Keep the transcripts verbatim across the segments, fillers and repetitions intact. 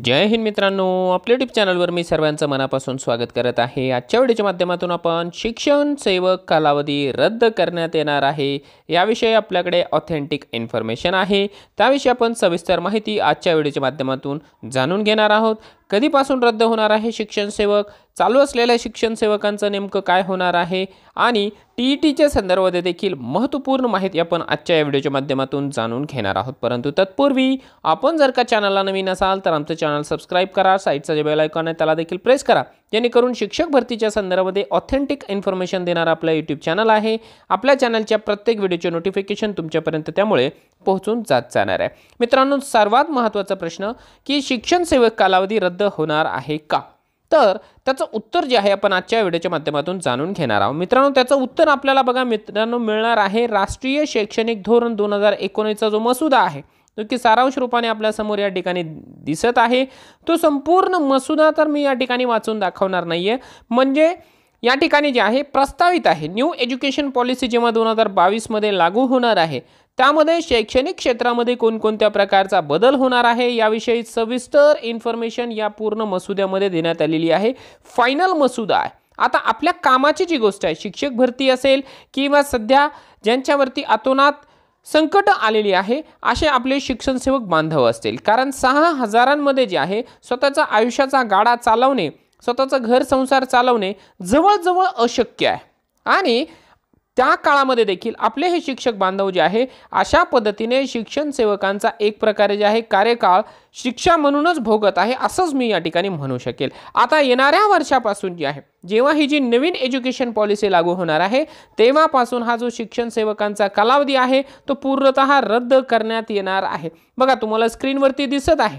जय हिंद मित्रांनो, आपल्या यूट्यूब चॅनलवर मी सर्वांचं मनापासून स्वागत करत आहे। आजच्या व्हिडिओच्या माध्यमातून आपण शिक्षण सेवक कालावधी रद्द करण्यात येणार आहे याविषयी आपल्याकडे ऑथेंटिक इन्फॉर्मेशन आहे। त्याविषयी आपण सविस्तर माहिती आजच्या व्हिडिओच्या माध्यमातून जाणून घेणार आहोत। कधीपासून रद्द होणार आहे शिक्षण सेवक, चालू असलेल्या शिक्षण सेवकांचं नेमकं काय होणार आहे आणि टीईटीच्या संदर्भात देखील महत्त्वपूर्ण माहिती आपण आजच्या या व्हिडिओच्या माध्यमातून जाणून घेणार आहोत। परंतु तत्पूर्वी आपण जर का चॅनलला नवीन असाल तर आमचं चॅनल सबस्क्राइब करा, साइडचा जे बेल आयकॉन आहे त्याला देखील प्रेस करा, जेणेकरून शिक्षक भरतीच्या संदर्भामध्ये ऑथेंटिक इन्फॉर्मेशन देणारा आपला यूट्यूब चॅनल आहे। आपल्या चॅनलच्या प्रत्येक व्हिडिओचे नोटिफिकेशन तुमच्यापर्यंत त्यामुळे पोहोचून जात जाणार आहे। मित्रांनो, सर्वात महत्त्वाचा प्रश्न की शिक्षण सेवक कालावधी रद्द होणार आहे का, तर त्याचं उत्तर जे आहे आपण आजच्या व्हिडिओच्या माध्यमातून जाणून घेणार आहोत। मित्रांनो, त्याचं उत्तर आपल्याला बघा मित्रांनो मिळणार आहे राष्ट्रीय शैक्षणिक धोरण दोन हजार एकोणीस चा जो मसुदा आहे तो की सारांश रूपाने आपल्या समोर या ठिकाणी दिसत आहे। तो संपूर्ण मसुदा तर मी या ठिकाणी वाचून दाखवणार नाहीये, म्हणजे या ठिकाणी जे आहे प्रस्तावित आहे न्यू एज्युकेशन पॉलिसी जेव्हा दोन हजार बावीस मध्ये लागू होणार आहे त्यामध्ये शैक्षणिक क्षेत्रामध्ये कोणकोणत्या प्रकारचा बदल होणार आहे याविषयी सविस्तर इन्फॉर्मेशन या पूर्ण मसुद्यामध्ये देण्यात आलेली आहे। फायनल मसुदा आहे। आता आपल्या कामाची जी गोष्ट आहे, शिक्षक भरती असेल किंवा सध्या ज्यांच्यावरती अतोनात संकट आलेली आहे असे आपले शिक्षण सेवक बांधव असतील, कारण सहा हजारांमध्ये जे आहे स्वतःचा आयुष्याचा गाडा चालवणे, स्वतःचा घर संसार चालवणे जवळजवळ अशक्य आहे। आणि त्या काळामध्ये देखील आपले हे शिक्षक बांधव जे आहे अशा पद्धतीने शिक्षण सेवकांचा एक प्रकारे जे आहे कार्यकाळ शिक्षा म्हणूनच भोगत आहे असंच मी या ठिकाणी म्हणू शकेल। आता येणाऱ्या वर्षापासून जे आहे जेव्हा ही जी नवीन एज्युकेशन पॉलिसी लागू होणार आहे तेव्हापासून हा जो शिक्षण सेवकांचा कालावधी आहे तो पूर्णतः रद्द करण्यात येणार आहे। बघा तुम्हाला स्क्रीनवरती दिसत आहे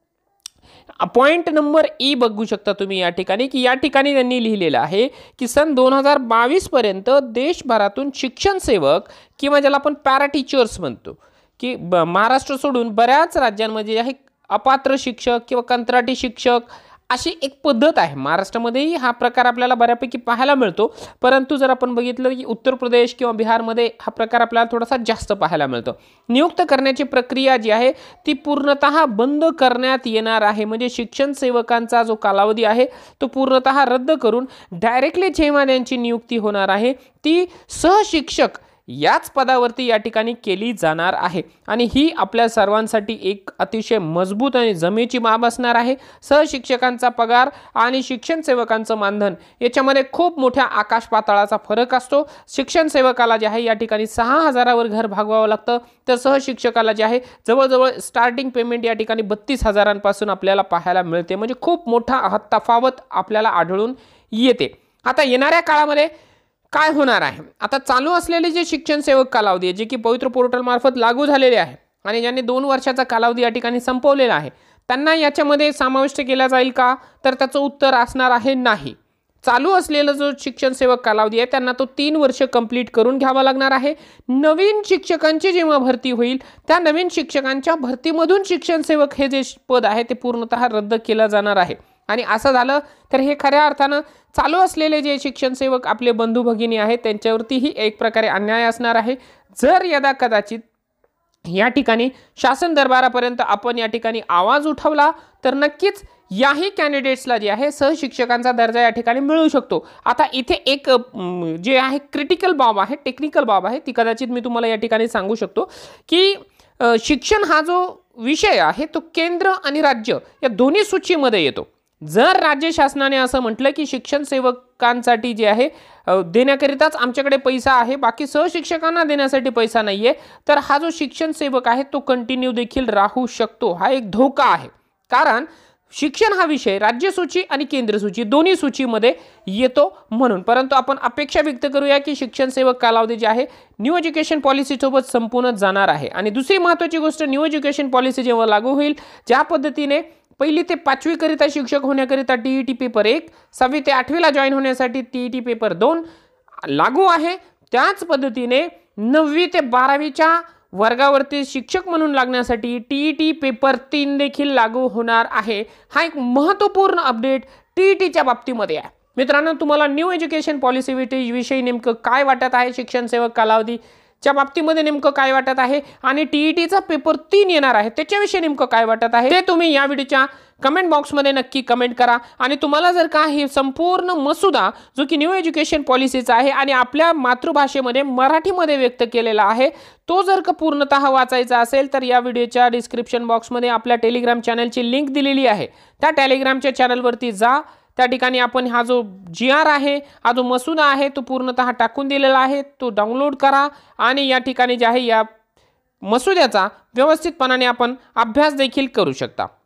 पॉइंट नंबर ई बघू शकता तुम्ही या ठिकाणी की या ठिकाणी त्यांनी लिहिलेलं आहे की सन दोन हजार बावीस पर्यंत देशभरातून शिक्षण सेवक किंवा ज्याला आपण पॅरा टीचर्स म्हणतो की महाराष्ट्र सोडून बऱ्याच राज्यांमध्ये आहे अपात्र शिक्षक किंवा कंत्राटी शिक्षक अशी एक पद्धत आहे। महाराष्ट्रामध्येही हा प्रकार आपल्याला बऱ्यापैकी पाहायला मिळतो, परंतु जर आपण बघितलं की उत्तर प्रदेश किंवा बिहारमध्ये हा प्रकार आपल्याला थोडासा जास्त पाहायला मिळतो। नियुक्त करण्याची प्रक्रिया जी आहे ती पूर्णतः बंद करण्यात येणार आहे, म्हणजे शिक्षण सेवकांचा जो कालावधी आहे तो पूर्णतः रद्द करून डायरेक्टली जेव्हा त्यांची नियुक्ती होणार आहे ती सहशिक्षक याच पदावरती या ठिकाणी केली जाणार आहे। आणि ही आपल्या सर्वांसाठी एक अतिशय मजबूत आणि जमेची बाब असणार आहे। सहशिक्षकांचा पगार आणि शिक्षण सेवकांचं मानधन याच्यामध्ये खूप मोठ्या आकाश पाताळाचा फरक असतो। शिक्षण सेवकाला जे आहे या ठिकाणी सहा हजारावर घर भागवावं लागतं, तर सहशिक्षकाला जे आहे जवळजवळ स्टार्टिंग पेमेंट या ठिकाणी बत्तीस हजारांपासून आपल्याला पाहायला मिळते, म्हणजे खूप मोठा हा तफावत आपल्याला आढळून येते। आता येणाऱ्या काळामध्ये काय होणार आहे, आता चालू असलेले जे शिक्षण सेवक कालावधी आहे जे की पवित्र पोर्टल मार्फत लागू झालेले आहे आणि ज्यांनी दोन वर्षाचा कालावधी या ठिकाणी संपवलेला आहे त्यांना याच्यामध्ये समाविष्ट केला जाईल का, तर त्याचं उत्तर असणार आहे नाही। चालू असलेला जो शिक्षण सेवक कालावधी आहे त्यांना तो तीन वर्ष कंप्लीट करून घ्यावा लागणार आहे। नवीन शिक्षकांची जेव्हा भरती होईल त्या नवीन शिक्षकांच्या भरतीमधून शिक्षण सेवक हे जे पद आहे ते पूर्णतः रद्द केलं जाणार आहे। आणि असं झालं तर हे खऱ्या अर्थानं चालू असलेले जे शिक्षण सेवक आपले बंधू भगिनी आहेत त्यांच्यावरतीही एक प्रकारे अन्याय असणार आहे। जर यदा कदाचित या ठिकाणी शासन दरबारापर्यंत आपण या ठिकाणी आवाज उठवला तर नक्कीच याही कॅन्डिडेट्सला जे आहे सहशिक्षकांचा दर्जा या ठिकाणी मिळू शकतो। आता इथे एक जे आहे क्रिटिकल बाब आहे, टेक्निकल बाब आहे, ती कदाचित मी तुम्हाला या ठिकाणी सांगू शकतो की शिक्षण हा जो विषय आहे तो केंद्र आणि राज्य या दोन्ही सूचीमध्ये येतो। जर राज्य शासनाने असं म्हटलं की शिक्षण सेवकांसाठी जे आहे देण्याकरिताच आमच्याकडे पैसा आहे, बाकी सहशिक्षकांना देण्यासाठी पैसा नाहीये, तर हा जो शिक्षण सेवक आहे तो कंटिन्यू देखील राहू शकतो। हा एक धोका आहे, कारण शिक्षण हा विषय राज्य सूची आणि केंद्र सूची दोन्ही सूचीमध्ये येतो म्हणून। परंतु आपण अपेक्षा व्यक्त करूया की शिक्षण सेवक कालावधी जे आहे न्यू एज्युकेशन पॉलिसी सोबत संपूर्ण जाणार आहे। आणि दुसरी महत्त्वाची गोष्ट, न्यू एज्युकेशन पॉलिसी जेव्हा लागू होईल ज्या पद्धतीने पहिली ते पाचवी करिता शिक्षक होण्याकरिता टीईटी पेपर एक, सहावी ते आठवीला जॉईन होण्यासाठी टीईटी पेपर दोन लागू आहे, त्याच पद्धतीने नववी ते बारावीच्या वर्गावरती शिक्षक म्हणून लागण्यासाठी टीईटी पेपर तीन देखील लागू होणार आहे। हा एक महत्त्वपूर्ण अपडेट टीईटीच्या बाबतीमध्ये आहे। मित्रांनो, तुम्हाला न्यू एज्युकेशन पॉलिसी विषयी नेमकं काय वाटत आहे शिक्षण सेवक कालावधी च्या बाबतीमध्ये नेमकं काय वाटत आहे आणि टी ई टीचा पेपर तीन येणार आहे त्याच्याविषयी नेमकं काय वाटत आहे ते तुम्ही या व्हिडिओच्या कमेंट बॉक्समध्ये नक्की कमेंट करा। आणि तुम्हाला जर का हे संपूर्ण मसुदा जो की न्यू एज्युकेशन पॉलिसीचा आहे आणि आपल्या मातृभाषेमध्ये मराठीमध्ये व्यक्त केलेला आहे तो जर का पूर्णतः वाचायचा असेल तर या व्हिडिओच्या डिस्क्रिप्शन बॉक्समध्ये आपल्या टेलिग्राम चॅनलची लिंक दिलेली आहे, त्या टेलिग्रामच्या चॅनलवरती जा। त्या ठिकाणी आपण हा जो जी आर आहे हा जो मसुदा आहे तो पूर्णतः टाकून दिलेला आहे, तो डाउनलोड करा आणि या ठिकाणी जे आहे या मसुद्याचा व्यवस्थितपणाने आपण अभ्यास देखील करू शकता।